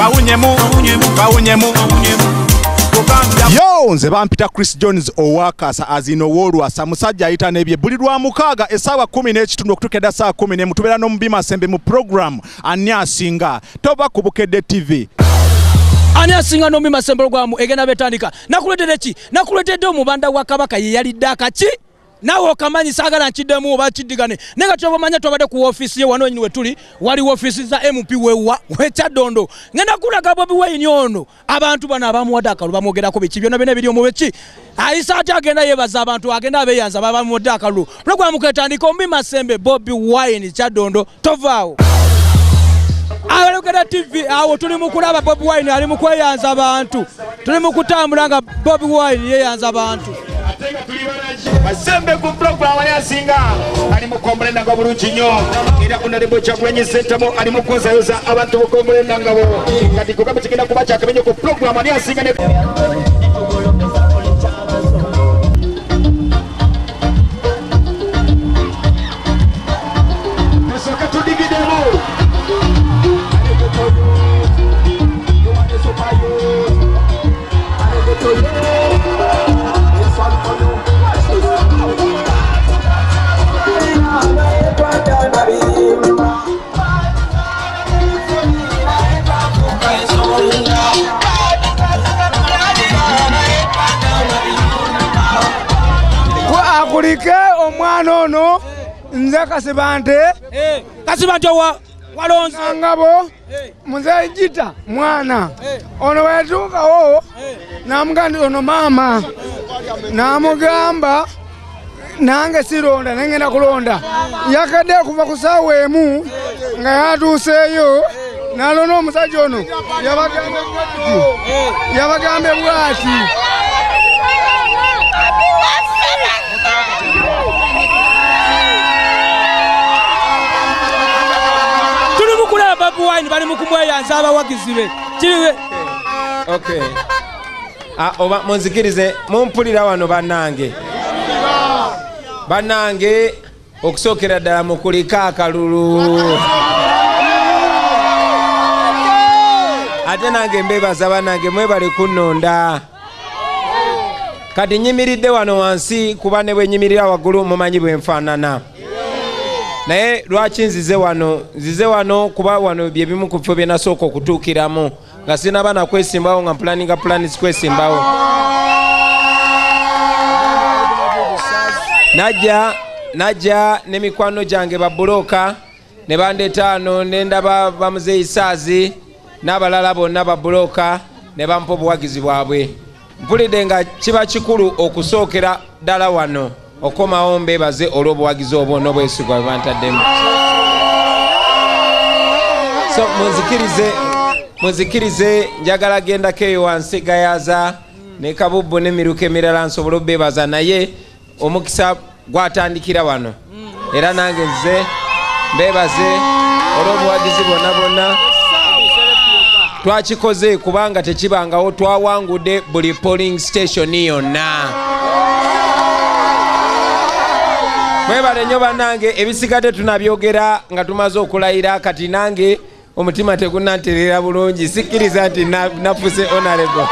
Yo nze bampita Chris Jones owakasa azino wolwasa musajja ayita nebye buli lwa mukaaga essaawa 10 okutukira saa 10 mutubera no Mubima Sembe mu program ani asinga toba kubukedde TV ani asinga no Mubima Sembe programu egena betandika nakuletedde ki nakuletedde omubanda wa Kabaka ye yali daka ki nawo okamanyi sagala nkiddemu oba kiddigane nenga tobamanya tobadde ku office ye wano nyiwe tuli wali office za MP wewa Kyadondo ngenda kulaga Bobi Wine ono abantu bana abamuwadde akalu bamogerako biki byonna bene biri omubeki ayisa ate agenda yebaza abantu agenda abeyanza babamuwadde akalu programu ketandika Mubima Sembe Bobi Wine Kyadondo tovaawo Alokera TV awo tuli mukulaba Bobi Wine ali mukweyanza abantu tuli mukutambula nga Bobi Wine yeyanza abantu Masembe ku program yasinga ali mukombolenda nga bulungi nnyo era kunalebo kyagwenyi sentamo ali mukoza yoza abantu mukombolenda nga bo kati kukabe kigenda kuba kyakabenye ku program ali yasinga ne Musoka tudigidemo Akulike omwana ono nze Kasibante Kasibante walonze ngabo muze jita mwana ono wetukawo namugandi ono mama namugamba nange sironda nengenda kulonda yakadde kuva ku ssaawa emu nga yatuuseeyo nalona omusajja ono yabagambe bwati tuli mukulaba Bobi Wine bali mukumweyanza abawagizi be kiriwe okay oba munzikirize mumpulira wano bannange okusookera ddala mukulika akalulu ate nange mbebaza bannange mwebale kunnonda kati nyimiridde wano wansi kuba ne bwe nyimirira waggulu mumanyi bwe nfaanana naye lwaki nzize wano kuba wano bye bimu ku bifo bye nasooka okutuukiramu nga sinaba nakwesimbawo nga plans kwesimbawo najja ne mikwano gyange babuloka ne bandeeta ano nendaba bamuzeeyisaazi n'abalala bonna babuloka ne bampa obuwagizi bwabwe mpulidde nga kiba kikulu okusookera ddala wano okomawo mbebaze olw'obuwagizi obwo n'obwesigwa bwe bantaddemu so munzikirize njagala gendako eyo wansi gayaza ne kabubbo n'emiruka emirala nsobola obbebaza naye omukisa gwatandikira wano era nange nze mbebaze olw'obuwagizi bonna twakikoze kubanga tekibangawo twawangudde buli polling station yonna mwebale nnyo bannange ebisigadde tunabyogera nga tumaze okulayira kati nange omutima tegunanterera bulungi sikkiriza nti nafuse honorable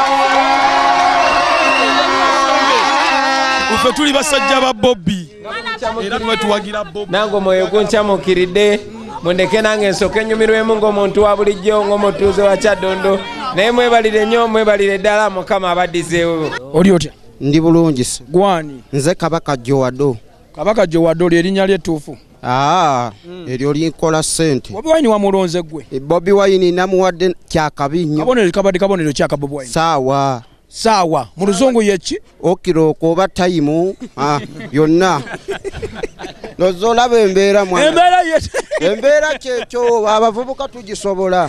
ufe tuli basajja ba Bobby era tuwagira Bobby nange omwoyo gunkyamukiridde mundeke nange nsooke nyumirwemu ng'omuntu wa bulijjo ng'omutuuze wa Kyadondo naye mwebalire nnyo mwebalire ddala Mukama abaddizeewo oli otya ndi bulungi gwani nze Kabaka Jowado ly'erinnya ly'ettuufu eryo linkola ssente Bobi Wine wamulonze gwe Bobi Wine namuwadde kyakabi nnyo kabonero kyaka Bobi Wine saawa mu luzungu yeki okiroko oba tayimu yonna nozolaba embeera embeera kyekyo abavubuka tugisobola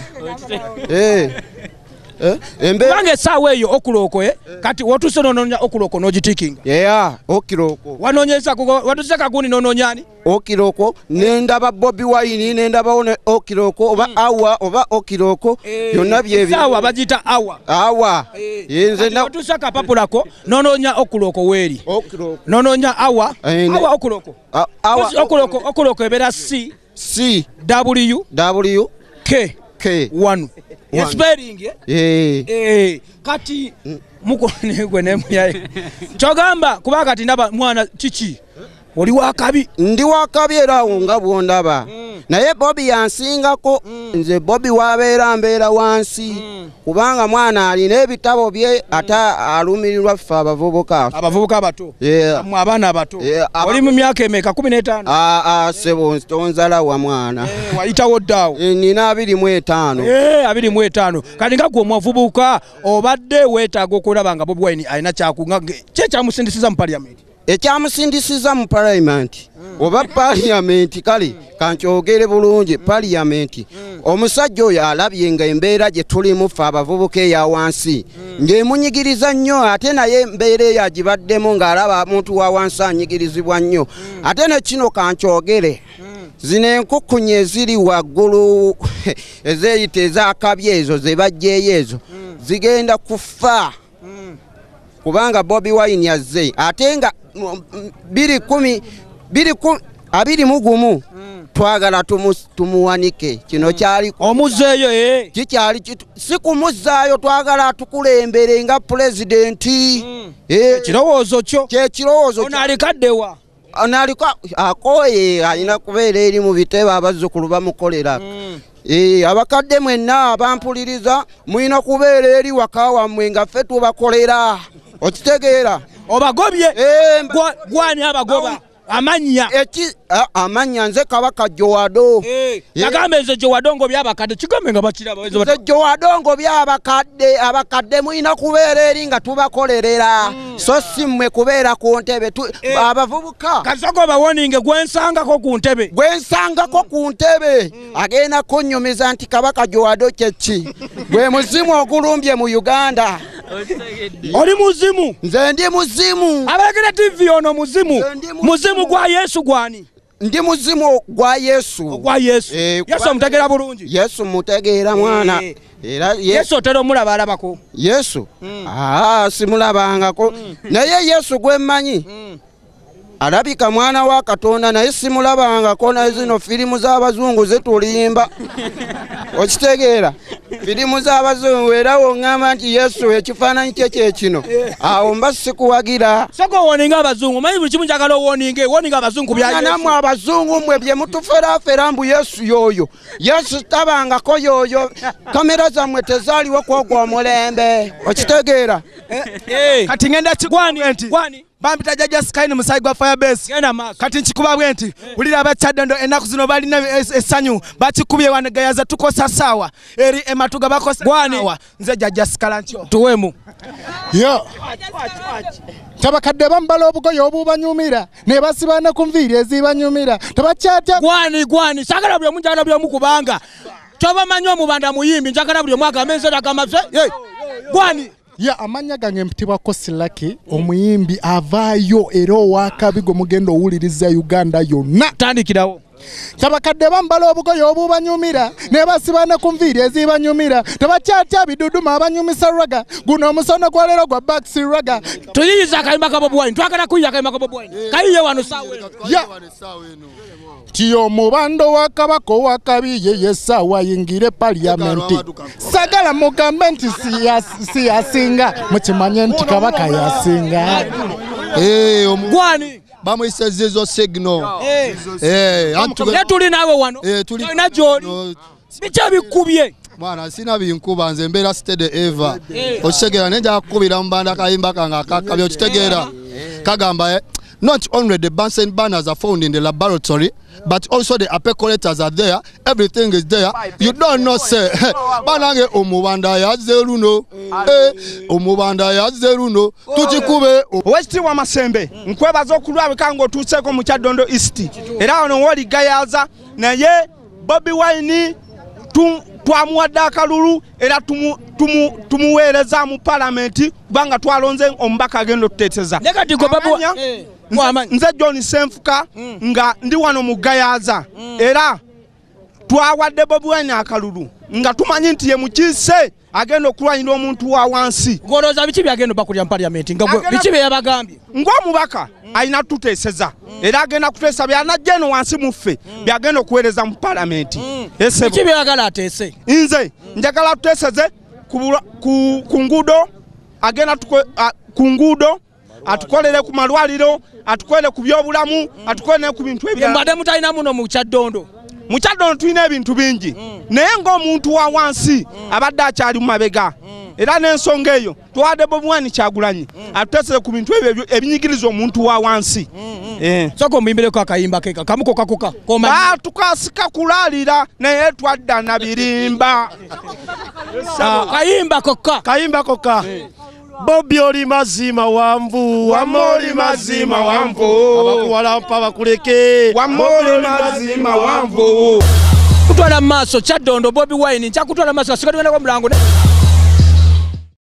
Bange essaawa eyo okuloko kati wotuse nononya okuloko n'ogitikinga okiroko wanonyesa watuse kagundi nononyani okiroko nendaba Bobi Wine nendabawo ne okiroko oba awa oba okiroko byonna byebi essaawa bagita awa yenze na watuse kapapulako nononya okuloko weeri nononya awa okuloko okuloko ebeera C W K K. One. Spelling kati mukone gwe nemuyaye. Chogamba kuba kati ndaba mwana chichi. Oli wakabi. Ndi wakabi era nga bwondaba. Naye Bobby yansingako nze Bobby wabeera mbeera wansi. Kubanga mwana alina ebitabo bye ata alumirirwa ffe abavubuka. Abavubuka abato. Mu abaana abato. Oli mu myaka emeka 15? Sebo tonzala wa mwana. Wayitawo ddawo. Nina 25. 25. Kati nga gwe omuvubuka obadde weetaaga okulaba nga Bobi Wine alina kyakunga kye kyamusindisiza mu parliament. Ekyamusindisiza mu parliament oba parliament kale kankyogere bulungi parliament omusajja oyo alabye nga embeera gye tulimu ffe abavubuka eya wansi ng'emunyigiriza nnyo ate naye embeera eyo agibaddemu ng'alaba omuntu wa wansi anyigirizibwa nnyo ate ne kino kankyogere zino enkukunyi eziri waggulu ezeeyita ezakabye ezo ze bajjeeyo ezo zigenda kufa kubanga Bobi Wine yazze ate nga 2021 twagala tumuwanike kino kyali omuzeeyo kikyali si kumuzaayo twagala tukulembere nga pulezidenti kirowoozo kyo kyekirowoozo ono alikaddewa analika akoye alina kubeera eri mu bitebe abazzukulu bamukolera abakadde mwenna abampuliriza mulina kubeera eri waka wammwe nga ffe tubakolera okitegeera obagobye gwani abagoba amanya amanya nze Kabaka Jowado yagambe nze Jowado ngo byabakadde kigambe nga bakiraba nze Jowado ngo byabakadde mulina kubeera eri nga tubakolerera so si mmwe kubeera ku ntebe abavubuka kasoko bawoninge gwensangako ku ntebe agenda kunnyumiza nti Kabaka Jowado kyeki gwe muzimu ogulumbye mu Uganda. Oli muzimu? Nze ndi muzimu. Abalekera TV ono muzimu. Muzimu gwa Yesu gwani? Ndi muzimu gwa Yesu. Gwa Yesu. Yesu mutegeera bulungi. Yesu mutegeera mwana. Era Yesu otero mulaba alabako. Yesu. Simulabangako. Naye Yesu gwe mmanyi. Alabika mwana wa Katonda naye simulabangako na zino filimu z'abazungu zetulimba. Okitegeera? Filimu z'abazungu era wongamba nti Yesu ekifaananyi kye kyekino. Awo mba sikuwagira. Soko woninga abazungu manyi buli kimu njagala woninga abazungu bya Yesu. Namwe abazungu mwe bye mutufera mbu Yesu yoyo. Yesu tabangako yoyo. Kamera zammwe tezaaliwo kwogwa omulembe. Okitegeera? Kati ngenda kigwani bampita Jajja Sky musayi gwa Firebase kati nkikuba bwenti ulira abakyaddondo ennaku zino balina essanyu bakikubye wanagayaza tukosa sawa eri ematuga bakosa sawa nze Jajja Sky nkyo tuwemu tabakadde bambala obugoye obubanyumira ne basibana ku nviiri ezibanyumira tabakyatya gwani sagala buli omu njagala buli omu kubanga kyobamanyi omubanda muyimbi njagala buli omu agambe nze agamase gwani amanya gange mpitibwa Kosilaki omuyimbi avaayo era owakabi gwe mugenda owuliriza Uganda yonna tandikirawo tabakadde bambala obugoye obubanyumira ne basibana ku nviiri ezibanyumira tabakyatya biduduma abanyumisa raga guno omusono gwa leero gwa Baxi raga tuyiyiza akayimba ka Bobi Wine twagala kuyiya akayimba ka Bobi Wine kayiye wano saawa eno tiyo mubando wa Kabaka owakabi yeye saawa yingire parliamenti sagala mugambe nti siyasinga mukimanye nti Kabaka yasinga gwani bamuyisezzo signal tuli nawe wano tulina gyoli bica bikubye mwana sina binkuba nze mbeera steady eva okitegeera nenja kukubira mu banda kayimba kange akakabya okitegeera kagamba not only the Bunsen burners are found in the laboratory, but also the apecolators are there. Everything is there. You don't know, say, Banange omubanda ya zeruno, omubanda ya zeruno, tuchikube. Westi wa Masembe, nkwebaza okulwa bikango tutseko mu Kyaddondo East. Era ono wali gayaza na ye Bobi Wine twamuwadde akalulu era tumuweereza mu parliament kubanga twalonze omubaka agenda okuteeteza. Nze John Senfuka nga ndi wano mu Gayaza era twawadde Bobi Wine akalulu nga tumanyi nti ye mukiise agenda okulwanyira omuntu wa wansi. Ngoloza biki byagenda bakulya mu parliament nga biki bye yabagambye ng'omubaka alina tuteeseza era agenda kuteesa byanajja eno wansi muffe byagenda okuweereza mu parliament. Biki byagala ateese? Nze njagala tuteeseze ku nguudo agenda ku nguudo atukolere ku malwaliro atukolere ku byobulamu atukolere ku bintu ebirala. Mbadde mutalina muno mu Kyaddondo. Mu Kyaddondo tulina ebintu bingi naye ng'omuntu wa wansi abadde akyali mu mabega era n'ensonga eyo twadde Bobi Wine Kyagulanyi atuteeseze ku bintu ebyo ebinyigiriza omuntu wa wansi. Soko muyimbireko akayimba keka kamuko kakuka tukasika kulaalira naye twadda na birimba kayimba kokka Bobi oli mazima wanvu wamoli mazima wanvu abakuwalampa bakuleke wamoli mazima wanvu kutwala maaso Kyaddondo Bobi Wine nkyakutwala maaso kasikatugenda kwa mulango